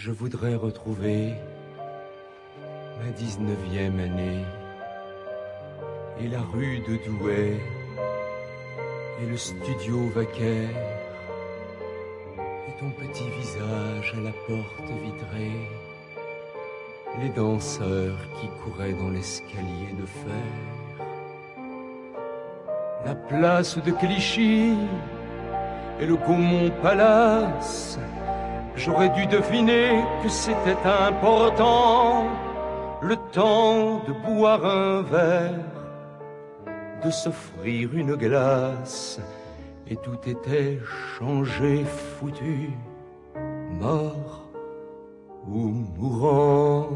Je voudrais retrouver ma 19e année et la rue de Douai et le studio Vaquer et ton petit visage à la porte vitrée, les danseurs qui couraient dans l'escalier de fer, la place de Clichy et le Gaumont Palace. J'aurais dû deviner que c'était important, le temps de boire un verre, de s'offrir une glace, et tout était changé, foutu, mort ou mourant.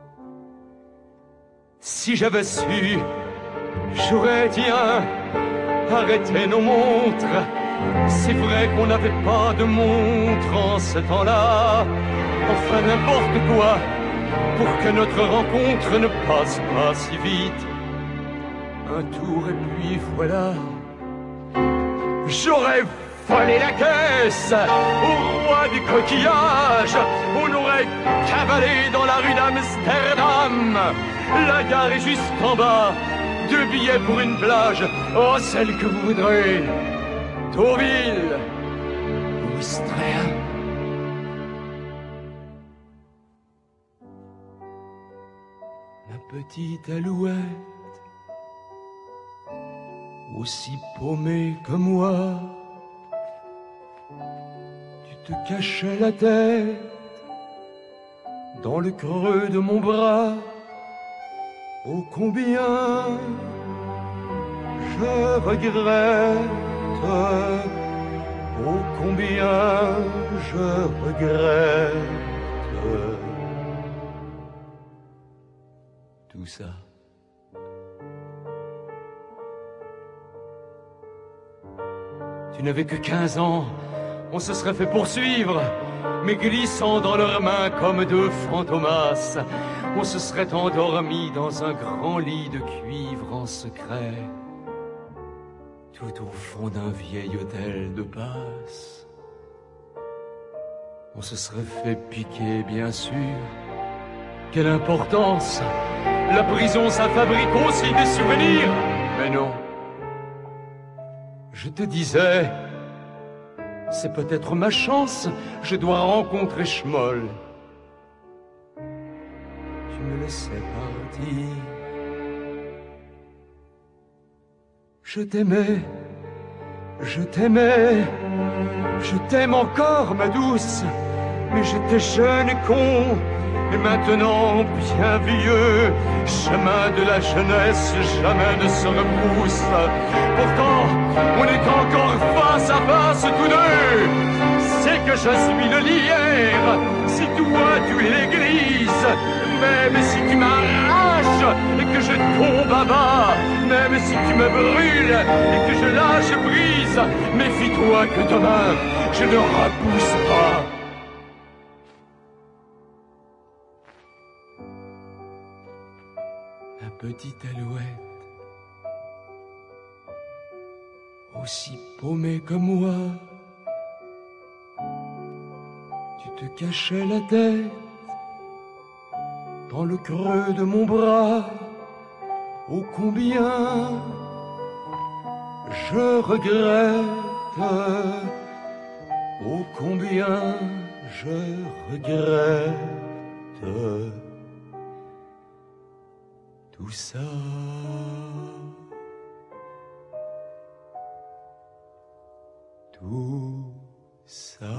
Si j'avais su, j'aurais dit arrêtez nos montres. C'est vrai qu'on n'avait pas de montre en ce temps-là. Enfin n'importe quoi, pour que notre rencontre ne passe pas si vite. Un tour et puis voilà. J'aurais volé la caisse au roi du coquillage. On aurait cavalé dans la rue d'Amsterdam. La gare est juste en bas. 2 billets pour une plage. Oh, celle que vous voudrez. Deauville ou Istria. Ma petite alouette, aussi paumée que moi, tu te cachais la tête dans le creux de mon bras. Oh combien je regrette, oh combien je regrette tout ça. Tu n'avais que 15 ans, on se serait fait poursuivre, mais glissant dans leurs mains comme 2 fantomas, on se serait endormi dans un grand lit de cuivre en secret, tout au fond d'un vieil hôtel de passe. On se serait fait piquer, bien sûr. Quelle importance! La prison, ça fabrique aussi des souvenirs. Mais non. Je te disais, c'est peut-être ma chance, je dois rencontrer Schmoll. Tu me laissais partir. Je t'aimais, je t'aimais, je t'aime encore, ma douce, mais j'étais jeune et con, et maintenant bien vieux. Chemin de la jeunesse, jamais ne se repousse. Pourtant, on est encore face à face tous deux. C'est que je suis le lierre, si toi tu es l'église. Même si tu m'arraches et que je tombe à bas, même si tu me brûles et que je lâche prise, méfie-toi que demain je ne repousse pas. La petite alouette, aussi paumée que moi, tu te cachais la tête dans le creux de mon bras. Oh combien je regrette, oh combien je regrette tout ça. Tout ça.